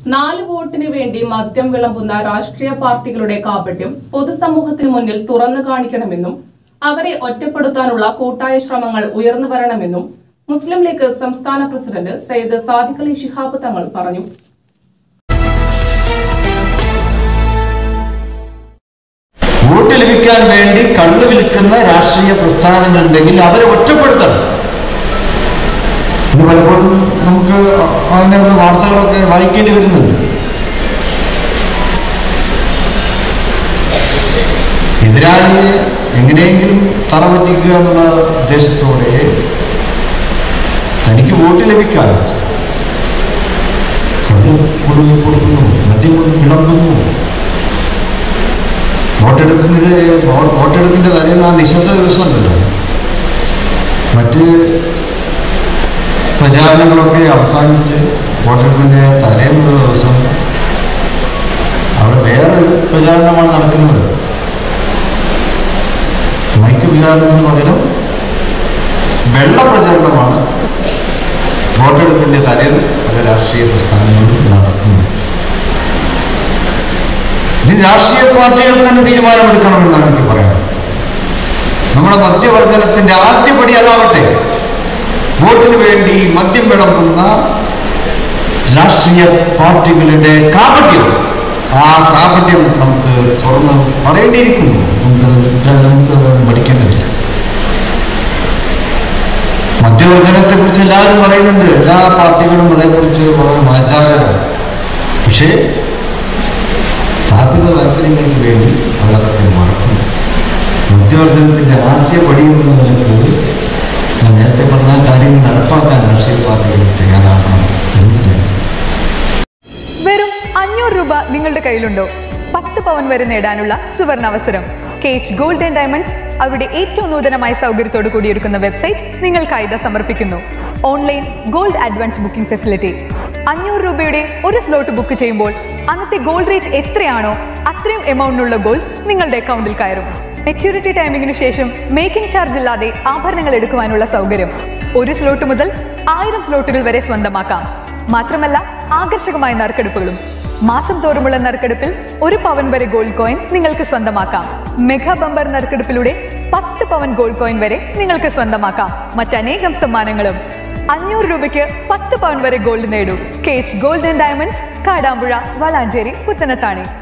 4 വോട്ടിന് വേണ്ടി മദ്യം വിളമ്പുന്ന രാഷ്ട്രീയ പാർട്ടികളുടെ കാപട്യം പൊതുസമൂഹത്തിന് മുന്നിൽ തുറന്നു കാണിക്കണമെന്നും അവരെ ഒറ്റപ്പെടുത്താനുള്ള കൂട്ടായ ശ്രമങ്ങൾ ഉയർന്നു വരണമെന്നും മുസ്ലിം ലീഗ് സംസ്ഥാന പ്രസിഡന്റ് സയ്യിദ് സാദിഖ് അലി ശിഹാബ് തങ്ങൾ പറഞ്ഞു. വോട്ട് ലഭിക്കാൻ വേണ്ടി കള്ളു വിൽക്കുന്ന രാഷ്ട്രീയ പ്രസ്ഥാനങ്ങളുണ്ടെങ്കിൽ അവരെ ഒറ്റപ്പെടുത്തണം. ഇത് പലപ്പോഴും നമുക്ക് അങ്ങനെയുള്ള വാർത്തകളൊക്കെ വായിക്കേണ്ടി വരുന്നുണ്ട്. എതിരാളിയെ എങ്ങനെയെങ്കിലും തറപറ്റിക്കുക എന്നുള്ള ഉദ്ദേശത്തോടെ തനിക്ക് വോട്ട് ലഭിക്കാൻ കള്ളു കൊടുക്കുന്നു, മദ്യം വിളമ്പുന്നു. വോട്ടെടുപ്പിന്റെ തലേന്ന് ആ നിശബ്ദ ദിവസമുണ്ടല്ലോ, മറ്റ് പ്രചാരണങ്ങളൊക്കെ അവസാനിച്ച് വോട്ടെടുപ്പിന്റെ തലേന്നുള്ള ദിവസം അവിടെ വേറെ പ്രചാരണമാണ് നടക്കുന്നത്. മൈക്ക് പ്രചാരണത്തിന് പകരം വെള്ള പ്രചരണമാണ് വോട്ടെടുപ്പിന്റെ തലേന്ന് പല രാഷ്ട്രീയ പ്രസ്ഥാനങ്ങളും നടത്തുന്നത്. ഇത് രാഷ്ട്രീയ പാർട്ടികൾ തന്നെ തീരുമാനമെടുക്കണമെന്നാണ് എനിക്ക് പറയാനുള്ളത്. നമ്മുടെ മദ്യവർജനത്തിന്റെ ആദ്യപടി അതാവട്ടെ. വോട്ടിന് വേണ്ടി മദ്യം വിളമ്പുന്ന രാഷ്ട്രീയ പാർട്ടികളുടെ കാപട്യം, ആ കാപട്യം നമുക്ക് തുറന്ന് പറയേണ്ടിയിരിക്കുന്നു. നമുക്ക് പഠിക്കേണ്ടതില്ല. മദ്യവർജനത്തെ കുറിച്ച് എല്ലാവരും പറയുന്നുണ്ട്, എല്ലാ പാർട്ടികളും അതേക്കുറിച്ച് വളരെ വാചാലത. പക്ഷേ സ്ഥാപിത താല്പര്യങ്ങൾക്ക് വേണ്ടി അവരൊക്കെ മറക്കുന്നു. മദ്യവർജനത്തിന്റെ ആദ്യ പടി എന്ന നിലക്ക് ഞാൻ നേരത്തെ പറഞ്ഞ കാര്യങ്ങൾ നടപ്പാക്കാൻ രാഷ്ട്രീയ പാർട്ടികൾ തയ്യാറാക്കണം എന്നിട്ട്. വെറും 500 രൂപ നിങ്ങളുടെ കയ്യിലുണ്ടോ? 10 പവൻ വരെ നേടാനുള്ള സുവർണാവസരം. കേച്ച് ഗോൾഡ് ആൻഡ് ഡയമണ്ട്സ് അവരുടെ ഏറ്റവും നൂതനമായ സൗകര്യത്തോടു കൂടിയൊരുക്കുന്ന വെബ്സൈറ്റ് നിങ്ങൾക്കായി സമർപ്പിക്കുന്നു. Online gold advance booking facility. 500 രൂപയുടെ ഒരു സ്ലോട്ട് ബുക്ക് ചെയ്യുമ്പോൾ അന്നത്തെ ഗോൾഡ് റേറ്റ് എത്രയാണോ അത്രയും എമൗണ്ടിനുള്ള ഗോൾഡ് നിങ്ങളുടെ അക്കൗണ്ടിൽ കയറും. മെച്യൂരിറ്റി ടൈമിങ്ങിനു ശേഷം മേക്കിംഗ് ചാർജ് ഇല്ലാതെ ആഭരണങ്ങൾ എടുക്കുവാനുള്ള സൗകര്യം. ഒരു സ്ലോട്ട് മുതൽ 1000 സ്ലോട്ടുകൾ വരെ സ്വന്തമാക്കാം. മാത്രമല്ല ആകർഷകമായ നറുക്കെടുപ്പുകളും. മാസം തോറുമുള്ള നറുക്കെടുപ്പിൽ 1 പവൻ വരെ ഗോൾഡ് കോയിൻ നിങ്ങൾക്ക് സ്വന്തമാക്കാം. മെഗാ ബമ്പർ നറുക്കെടുപ്പിലൂടെ 10 പവൻ ഗോൾഡ് കോയിൻ വരെ നിങ്ങൾക്ക് സ്വന്തമാക്കാം. മറ്റനേകം സമ്മാനങ്ങളും. 500 രൂപയ്ക്ക് 10 പവൻ വരെ ഗോൾഡ് നേടൂ. കേച്ച് gold and diamonds, Kadampuzha, Valanchery, Puthanathani.